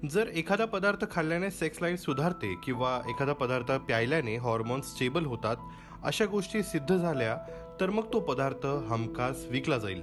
जर एखादा पदार्थ खाल्ल्याने सेक्स लाईफ सुधारते किंवा एखादा पदार्थ प्यायल्याने हॉर्मोन्स स्टेबल होतात, अशा गोष्टी सिद्ध झाल्या तर मग तो पदार्थ हमखास विकला जाईल.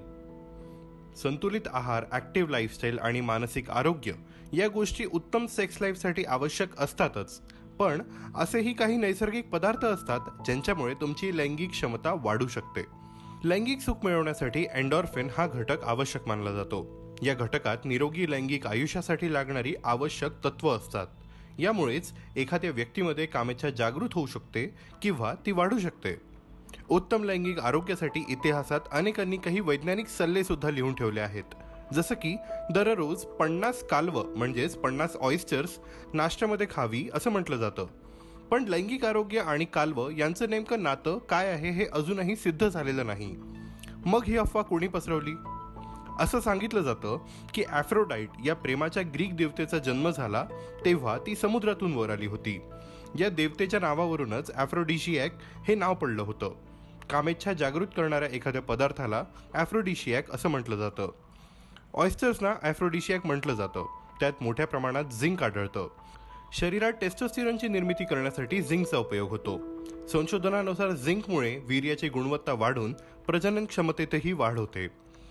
संतुलित आहार, ॲक्टिव्ह लाईफस्टाईल आणि मानसिक आरोग्य या गोष्टी उत्तम सेक्स लाईफसाठी आवश्यक असतातच. पण असेही काही नैसर्गिक पदार्थ असतात ज्यांच्यामुळे तुमची लैंगिक क्षमता वाढू शकते. लैंगिक सुख मिळवण्यासाठी एंडॉर्फिन हा घटक आवश्यक मानला जातो. या घटकात निरोगी लैंगिक आयुष्यासाठी लागणारी आवश्यक तत्व असतात. यामुळेच एखाद्या व्यक्तीमध्ये कामेच्छा जागृत होऊ शकते किंवा ती वाढू शकते. उत्तम लैंगिक आरोग्यासाठी इतिहासात अनेकांनी काही वैज्ञानिक सल्ले सुद्धा लिहून ठेवले आहेत. जसं की दररोज 50 कालवं म्हणजेच 50 ऑयस्टर्स नाश्त्यामध्ये खावी असं म्हटलं जातं. पण लैंगिक आरोग्य आणि कालवं यांचं नेमकं नातं काय आहे हे अजूनही सिद्ध झालेलं नाही. मग ही अफवा कोणी पसरवली? असं सांगितलं जातं की ॲफ्रोडाईट या प्रेमाच्या ग्रीक देवतेचा जन्म झाला तेव्हा ती समुद्रातून वर आली होती. या देवतेच्या नावावरूनच ॲफ्रोडिशियॅक हे नाव पडलं होतं. कामेच्छा जागृत करणाऱ्या एखाद्या पदार्थाला ॲफ्रोडिशियॅक असं म्हटलं जातं. ऑयस्टर्सना ॲफ्रोडिशियॅक म्हटलं जातं. त्यात मोठ्या प्रमाणात झिंक आढळतं. शरीरात टेस्टोस्टेरॉनची निर्मिती करण्यासाठी झिंकचा उपयोग होतो. संशोधनानुसार झिंकमुळे वीर्याची गुणवत्ता वाढून प्रजनन क्षमतेतही वाढ होते.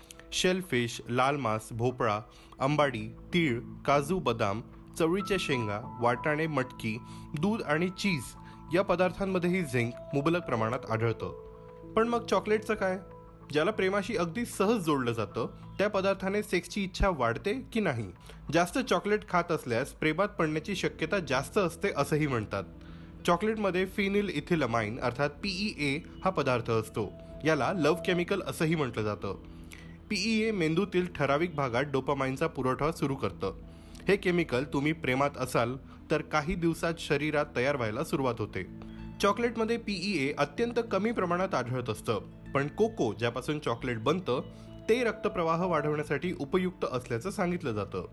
शेलफिश, लाल मांस, भोपळा, अंबाडी, तीळ, काजू, बदाम, चवळीच्या शेंगा, वाटाणे, मटकी, दूध आणि चीज या पदार्थांमध्येही झिंक मुबलक प्रमाणात आढळतं. पण मग चॉकलेटचं काय? ज्याला प्रेमाशी अगदी सहज जोडलं जातं त्या पदार्थाने सेक्सची इच्छा वाढते की नाही? जास्त चॉकलेट खात असल्यास प्रेमात पडण्याची शक्यता जास्त असते असंही म्हणतात. चॉकलेटमध्ये फिनिल इथिलमाइन अर्थात PEA हा पदार्थ असतो. याला लव्ह केमिकल असंही म्हटलं जातं. PEA मेंदूतील ठराविक भागात डोपामाइनचा पुरवठा सुरू करतं. हे केमिकल तुम्ही प्रेमात असाल तर काही दिवसात शरीरात तयार व्हायला सुरुवात होते. चॉकलेटमध्ये PEA अत्यंत कमी प्रमाणात आढळत असतं. पण कोको ज्यापासून चॉकलेट बनतं ते रक्तप्रवाह वाढवण्यासाठी उपयुक्त असल्याचं सांगितलं जातं.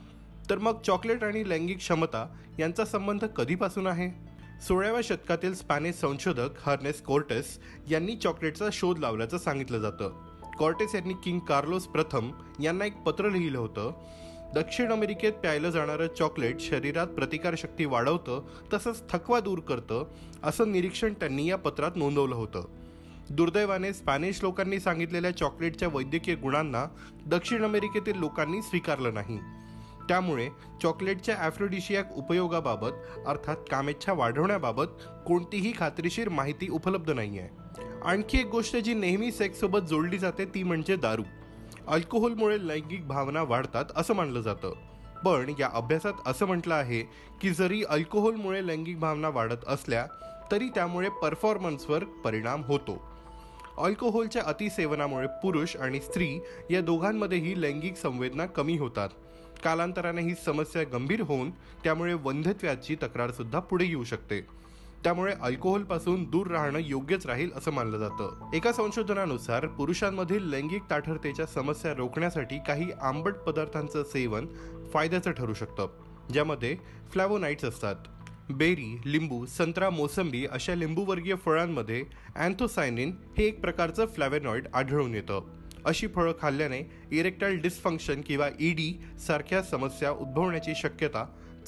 तर मग चॉकलेट आणि लैंगिक क्षमता यांचा संबंध कधीपासून आहे? 16व्या शतकातील स्पॅनिश संशोधक हर्नेस कॉर्टेस यांनी चॉकलेटचा शोध लावल्याचं सांगितलं जातं. कॉर्टेस यांनी किंग कार्लोस प्रथम यांना एक पत्र लिहिलं होतं. दक्षिण अमेरिकेत प्यायलं जाणारं चॉकलेट शरीरात प्रतिकारशक्ती वाढवतं तसंच थकवा दूर करतं असं निरीक्षण त्यांनी या पत्रात नोंदवलं होतं. दुर्दैवाने स्पॅनिश लोकांनी सांगितलेल्या चॉकलेटच्या वैद्यकीय गुणांना दक्षिण अमेरिकेतील लोकांनी स्वीकारलं नाही. त्यामुळे चॉकलेटच्या ॲफ्रोडिशियॅक उपयोगाबाबत अर्थात कामेच्छा वाढवण्याबाबत कोणतीही खात्रीशीर माहिती उपलब्ध नाही आहे. आणखी एक गोष्ट जी नेहमी सेक्ससोबत जोडली जाते ती म्हणजे दारू. अल्कोहोलमुळे लैंगिक भावना वाढतात असं मानलं जातं. पण या अभ्यासात असं म्हटलं आहे की जरी अल्कोहोलमुळे लैंगिक भावना वाढत असल्या तरी त्यामुळे परफॉर्मन्सवर परिणाम होतो. अल्कोहोलच्या अतिसेवनामुळे पुरुष आणि स्त्री या दोघांमध्येही लैंगिक संवेदना कमी होतात. कालांतराने ही समस्या गंभीर होऊन त्यामुळे वंध्यत्वाची तक्रारसुद्धा पुढे येऊ शकते. त्यामुळे अल्कोहोलपासून दूर राहणं योग्यच राहील असं मानलं जातं. एका संशोधनानुसार पुरुषांमधील लैंगिक ताठरतेच्या समस्या रोखण्यासाठी काही आंबट पदार्थांचं सेवन फायद्याचं ठरू शकतं, ज्यामध्ये फ्लॅवोनाइड्स असतात. बेरी, लिंबू, संत्रा, मोसंबी अशा लिंबूवर्गीय फळांमध्ये अँथोसायनिन हे एक प्रकारचं फ्लॅवेनॉइड आढळून येतं. अशी फळं खाल्ल्याने इरेक्टाईल डिस्फंक्शन किंवा ED सारख्या समस्या उद्भवण्याची शक्यता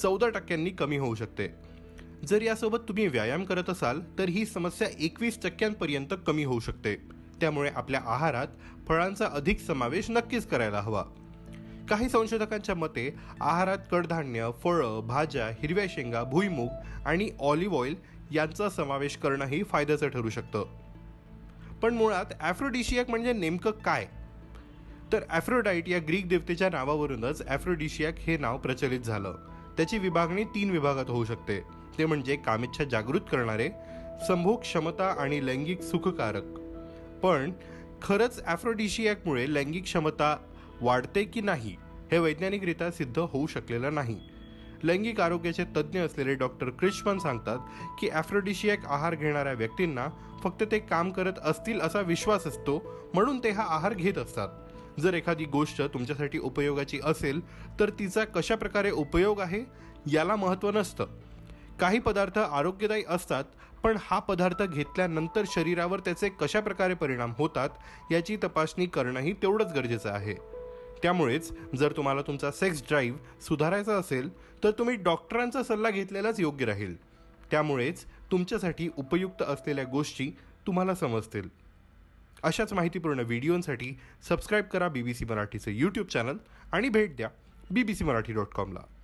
14% कमी होऊ शकते. जर यासोबत तुम्ही व्यायाम करत असाल तर ही समस्या 21% कमी होऊ शकते. त्यामुळे आपल्या आहारात फळांचा अधिक समावेश नक्कीच करायला हवा. काही संशोधकांच्या मते आहारात कडधान्य, फळं, भाज्या, हिरव्या शेंगा, भुईमूग आणि ऑलिव्ह ऑइल यांचा समावेश करणंही फायद्याचं ठरू शकतं. पण मुळात ॲफ्रोडिशियॅक म्हणजे नेमकं काय? तर ॲफ्रोडाईट या ग्रीक देवतेच्या नावावरूनच ॲफ्रोडिशियॅक हे नाव प्रचलित झालं. त्याची विभागणी 3 विभागात होऊ शकते. ते म्हणजे कामेच्छा जागृत करणारे, संभोग क्षमता आणि लैंगिक सुखकारक. पण खरंच ॲफ्रोडिशियॅकमुळे लैंगिक क्षमता वाढते की नाही हे वैज्ञानिकरित्या सिद्ध होऊ शकलेलं नाही. लैंगिक आरोग्याचे तज्ज्ञ असलेले डॉक्टर क्रिशमन सांगतात की ॲफ्रोडिशियॅक आहार घेणाऱ्या व्यक्तींना फक्त ते काम करत असतील असा विश्वास असतो म्हणून ते हा आहार घेत असतात. जर एखादी गोष्ट तुमच्यासाठी उपयोगाची असेल तर तिचा कशा प्रकारे उपयोग आहे याला महत्त्व नसतं. काही पदार्थ आरोग्यदायी असतात पण हा पदार्थ घेतल्यानंतर शरीरावर त्याचे कशा प्रकारे परिणाम होतात याची तपासणी करणंही तेवढंच गरजेचं आहे. त्यामुळेच जर तुम्हाला तुमचा सेक्स ड्राईव्ह सुधारायचा असेल तर तुम्ही डॉक्टरांचा सल्ला घेतलेलाच योग्य राहील. त्यामुळेच तुमच्यासाठी उपयुक्त असलेल्या गोष्टी तुम्हाला समजतील. अशाच माहितीपूर्ण व्हिडिओंसाठी सबस्क्राईब करा BBC मराठीचे यूट्यूब चॅनल आणि भेट द्या bbcmarathi.com ला.